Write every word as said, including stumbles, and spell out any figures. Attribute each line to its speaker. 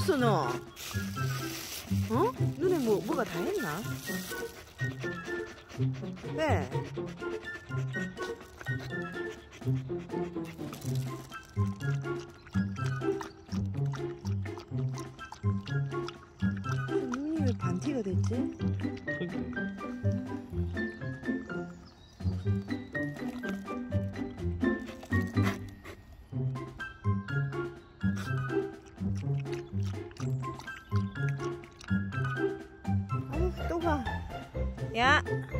Speaker 1: 했어 너? 어? 눈에 뭐 뭐가 다 했나? 왜? 눈이 왜 반티가 됐지? 아유 또 봐. 야.